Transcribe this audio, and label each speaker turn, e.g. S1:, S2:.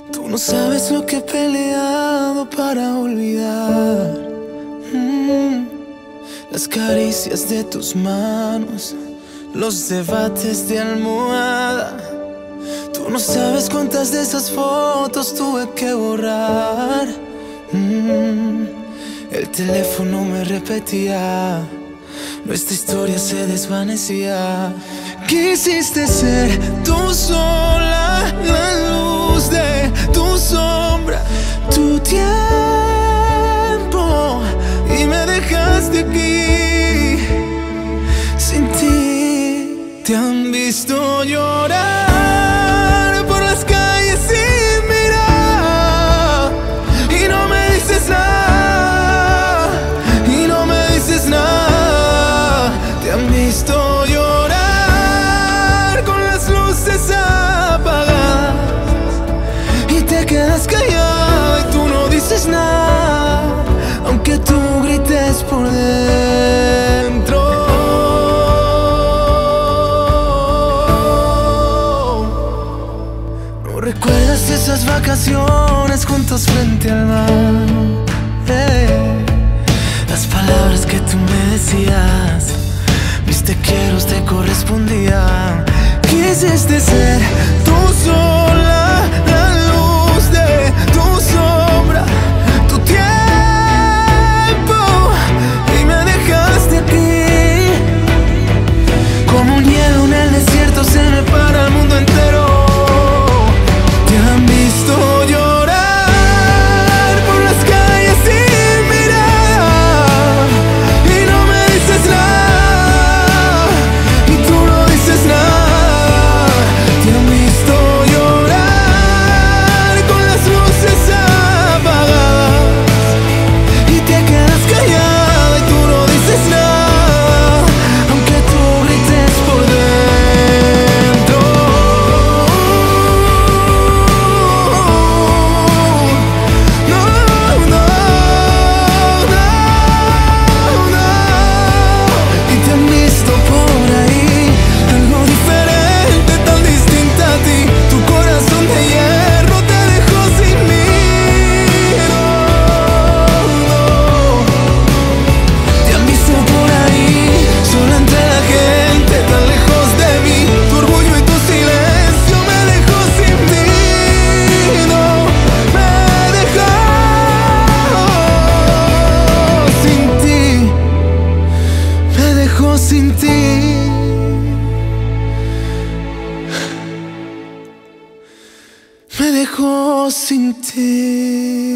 S1: Tú no sabes lo que he peleado para olvidar. Las caricias de tus manos, los debates de almohada. Tú no sabes cuántas de esas fotos tuve que borrar. El teléfono me repetía, nuestra historia se desvanecía. Quisiste ser tú sola, la luz de tu sombra, tu tiempo, y me dejaste aquí. Sin ti te han visto llorar por las calles sin mirar, y no me dices nada, y no me dices nada. Te han visto llorar con las luces apagadas, y te quedas callada y tú no dices nada, aunque tú grites por dentro. ¿No recuerdas esas vacaciones juntos frente al mar? Las palabras que tú me decías, mis te quieros te correspondían. Quisiste ser tú sola, la luz de tu sombra, tu tiempo, y me dejaste aquí. Como un hielo en el desierto se me para el mundo entero. Te han visto llorar por las calles sin mirar, y no me dices nada, y tú no dices nada. Te han visto llorar con las luces apagadas, y te quedas callada y tú no dices nada, aunque tú grites por dentro. No, no, no, no. Y te han visto por ahí, algo diferente, tan distinta a ti. Tu corazón de hierro te dejó sin mí. No, no. Te han visto por ahí, sola entre la gente, tan lejos de mí. Tu orgullo y tu silencio me dejó sin ti. No, me dejó sin ti, me dejó sin ti, me dejó sin ti.